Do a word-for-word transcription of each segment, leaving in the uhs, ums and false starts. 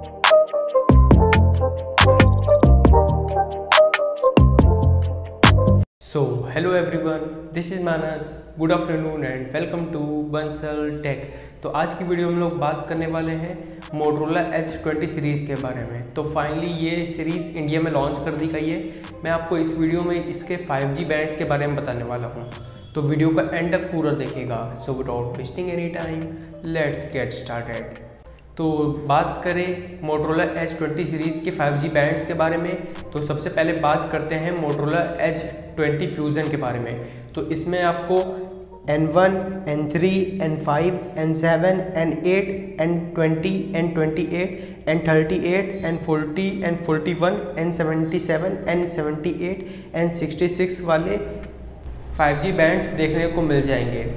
So hello everyone, this is Manas. Good afternoon and welcome to Bansal Tech. तो आज की video में हम लोग बात करने वाले हैं Motorola एच ट्वेंटी सीरीज़ के बारे में। तो फाइनली ये सीरीज़ इंडिया में लॉन्च कर दी गई है। मैं आपको इस वीडियो में इसके फाइव जी बैंड्स के बारे में बताने वाला हूँ, तो वीडियो का एंड तक पूरा देखेगा। So without wasting any time let's get started. तो बात करें Motorola एच ट्वेंटी सीरीज़ के फाइव जी बैंड्स के बारे में, तो सबसे पहले बात करते हैं Motorola एच ट्वेंटी फ्यूज़न के बारे में। तो इसमें आपको N one, N three, N five, N seven, N eight, N twenty, N twenty eight, N thirty eight, N forty, N forty one, N seventy seven, N seventy eight, N sixty six वाले five G bands देखने को मिल जाएंगे,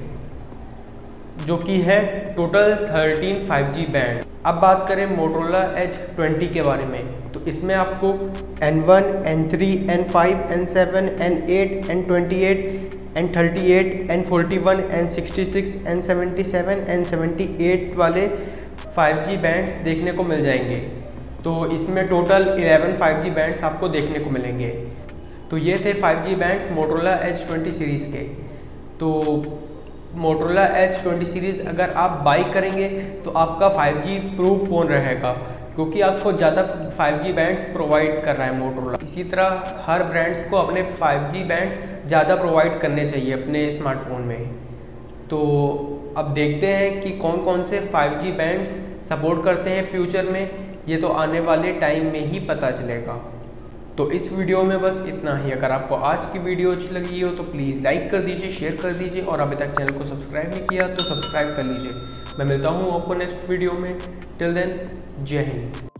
जो कि है total thirteen five G band. अब बात करें Motorola एच ट्वेंटी के बारे में, तो इसमें आपको N one, N three, N five, N seven, N eight, N twenty eight, N thirty eight, N forty one, N sixty six, N seventy seven, N seventy eight वाले five G bands देखने को मिल जाएंगे। तो इसमें total eleven five G bands आपको देखने को मिलेंगे। तो ये थे five G bands Motorola H twenty series के। तो Motorola एच ट्वेंटी सीरीज़ अगर आप बाई करेंगे तो आपका फाइव जी प्रूफ फ़ोन रहेगा, क्योंकि आपको ज़्यादा फाइव जी बैंड्स प्रोवाइड कर रहा है Motorola। इसी तरह हर ब्रांड्स को अपने फाइव जी बैंड्स ज़्यादा प्रोवाइड करने चाहिए अपने स्मार्टफोन में। तो अब देखते हैं कि कौन कौन से फाइव जी बैंड्स सपोर्ट करते हैं फ्यूचर में, ये तो आने वाले टाइम में ही पता चलेगा। तो इस वीडियो में बस इतना ही। अगर आपको आज की वीडियो अच्छी लगी हो तो प्लीज़ लाइक कर दीजिए, शेयर कर दीजिए, और अभी तक चैनल को सब्सक्राइब नहीं किया तो सब्सक्राइब कर लीजिए। मैं मिलता हूँ आपको नेक्स्ट वीडियो में। टिल देन, जय हिंद।